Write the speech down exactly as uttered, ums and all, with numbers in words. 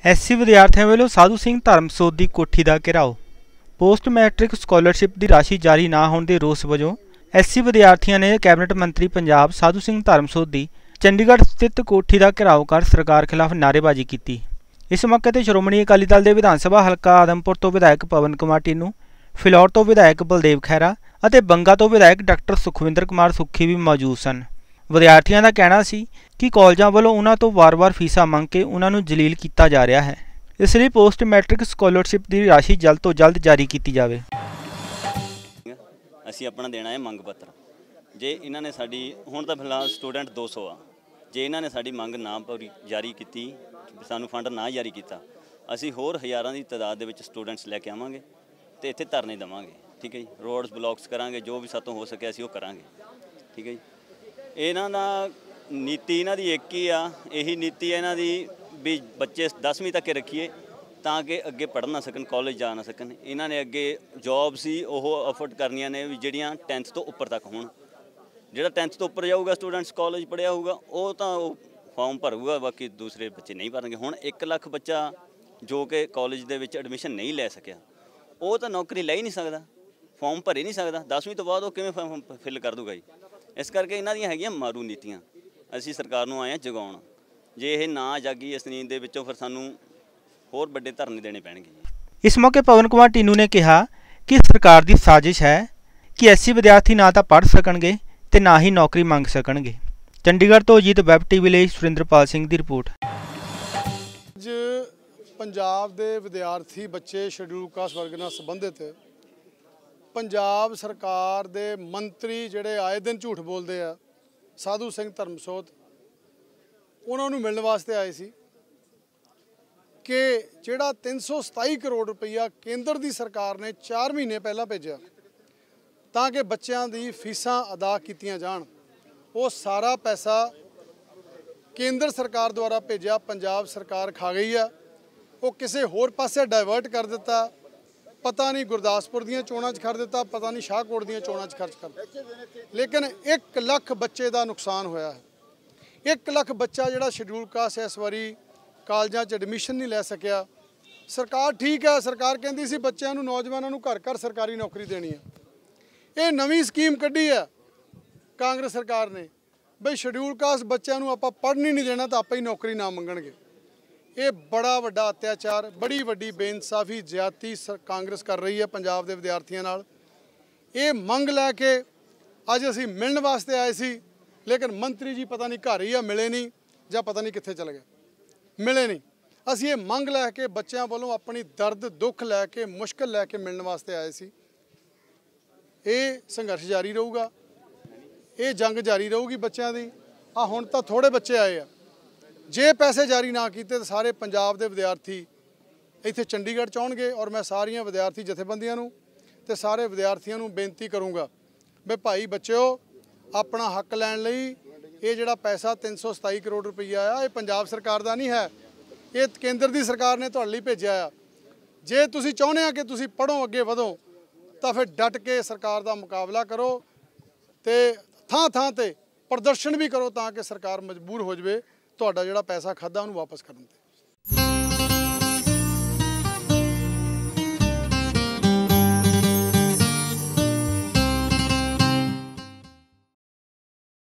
SC ਵਿਦਿਆਰਥੀਆਂ ਵੱਲੋਂ ਸਾਧੂ ਸਿੰਘ ਧਰਮਸੋਤ ਦੀ ਕੋਠੀ ਦਾ ਘਿਰਾਓ। पोस्ट मैट्रिक स्कॉलरशिप की राशि जारी ना होने के रोस वजों एससी विद्यार्थियों ने कैबिनेट मंत्री पंजाब साधू सिंह धर्मसोत की चंडीगढ़ स्थित कोठी का घिराव कर सरकार खिलाफ नारेबाजी की। इस मौके पर श्रोमणी अकाली दल के विधान सभा हल्का आदमपुर तो विधायक पवन कुमार टीनू, फिलौर तो विधायक बलदेव खैरा और बंगा तो विधायक डॉक्टर सुखविंदर कुमार सुखी भी मौजूद सन। विद्यार्थियों का कहना सी कि कॉलेजों वालों उन्हां तो वार वार फीसा मंग के उन्होंने जलील किया जा रहा है, इसलिए पोस्ट मैट्रिक स्कॉलरशिप की राशि जल्द तो जल्द जारी की जाए। असी अपना देना है मंग पत्र। जे इन्होंने साड़ी हुण तां फिलहाल स्टूडेंट दो सौ आ, जे इन्होंने साड़ी मंग ना पूरी जारी की, सानू फंड ना जारी किया, असी होर हज़ारां की तादाद दे विच स्टूडेंट्स लैके आवांगे ते इत्थे धरने देवांगे। ठीक है जी, रोड्स ब्लॉक्स करांगे, जो भी सातों हो सके असी वो करांगे। ठीक है जी, इन्हां दा नीति इन्हां दी एक ही आ, यही नीति है इन्हां दी भी बच्चे दसवीं तक रखिए ताकि अगे पढ़ ना सकन, कॉलेज जा ना सकन। इन्होंने अगे जॉब सी वो अफोर्ड करनियां ने भी जिहड़ियां टेंथ तो उपर तक होण। जिहड़ा टेंथ तो उपर जाऊगा स्टूडेंट्स कॉलेज पढ़िया होगा वो तो फॉर्म भरूगा, बाकी दूसरे बच्चे नहीं भरनगे। हुण एक लख बच्चा जो कि कॉलेज दे विच एडमिशन नहीं लै सकिया वो तो नौकरी ले ही नहीं सकता, फॉर्म भर ही नहीं सकता। दसवीं तो बाद वो किवें फॉर्म फिल कर दूगा जी। इस करके इन्हां दीयां हैगियां मारू नीतियां। असीं सरकार नूं आए हां जगाउण, जे यह ना जागी इस नींद दे विचों फिर सानू होर बड़े धरने देने पैणगे। इस मौके पवन कुमार टीनू ने कहा कि सरकार की साजिश है कि एससी विद्यार्थी ना तो पढ़ सकणगे ते ना ही नौकरी मंग सकणगे। चंडीगढ़ तो अजीत वैब टीवी ਲਈ सुरिंदरपाल सिंह की रिपोर्ट। ਅੱਜ पंजाब ਦੇ विद्यार्थी बच्चे शेड्यूल कास्ट वर्ग ਨਾਲ संबंधित पंजाब सरकार ਦੇ मंत्री ਜਿਹੜੇ आए दिन झूठ बोलते हैं साधू सिंह धर्मसोत उन्होंने मिलने वास्ते आए सी कि जिहड़ा तीन सौ सताई करोड़ रुपया केंद्र की सरकार ने चार महीने पहला भेजा ताकि बच्चों की फीसां अदा कीतियां जाण, वो सारा पैसा केंद्र सरकार द्वारा भेजा पंजाब सरकार खा गई है। वो किसी होर पासे डाइवर्ट कर दिता, पता नहीं गुरदासपुर दीयां चोणां च खर्च दिता, पता नहीं शाहकोट दीयां चोणां च खर्च कर दिता। लेकिन एक लख बच्चे का नुकसान होया है। एक लख बच्चा जिहड़ा शेड्यूल कास्ट इस बारी कालजां च एडमिशन नहीं लै सकिया। सरकार ठीक है, सरकार कहती सी बच्चों नूं नौजवानों नूं घर घर सरकारी नौकरी देनी है। ये नवीं स्कीम कढ़ी है कांग्रेस सरकार ने बई शेड्यूल कास्ट बच्चों नूं आपां पढ़न ही नहीं देना तो आपे ही नौकरी ना मंगणगे। ये बड़ा वड्डा अत्याचार, बड़ी वड्डी बेइंसाफी ज्यादती कांग्रेस कर रही है पंजाब के विद्यार्थियों नाल। ये मंग लैके अज असीं मिलण वास्ते आए सी, लेकिन मंत्री जी पता नहीं घर ही आ, मिले नहीं या पता नहीं कित्थे चले गए, मिले नहीं। असीं ये मंग लैके बच्चों वालों अपनी दर्द दुख लैके मुश्किल लैके मिलने वास्ते आए सी। ये संघर्ष जारी रहूगा, ये जंग जारी रहूगी बच्चों की। आ हुण तां थोड़े बच्चे आए आ, जे पैसे जारी ना किए तो सारे पंजाब के विद्यार्थी इत्थे चंडीगढ़ च आउणगे। और मैं सारिया विद्यार्थी जथेबंदियां नूं ते सारे विद्यार्थियों नूं बेनती करूँगा भी भाई बच्चों अपना हक लैण लई ये जिहड़ा पैसा तीन सौ सताई करोड़ रुपया आ ये पंजाब सरकार का नहीं है, ये केंद्र की सरकार ने तुहाडे लई भेजिया आ। जे तुसीं चाहुंदे आ कि तुसीं पढ़ो अगे वधो तो फिर डट के सरकार का मुकाबला करो तो थां थां ते प्रदर्शन भी करो ताकि सरकार मजबूर हो जाए तुहाडा जिहड़ा पैसा खादा उहनूं वापस करन ते।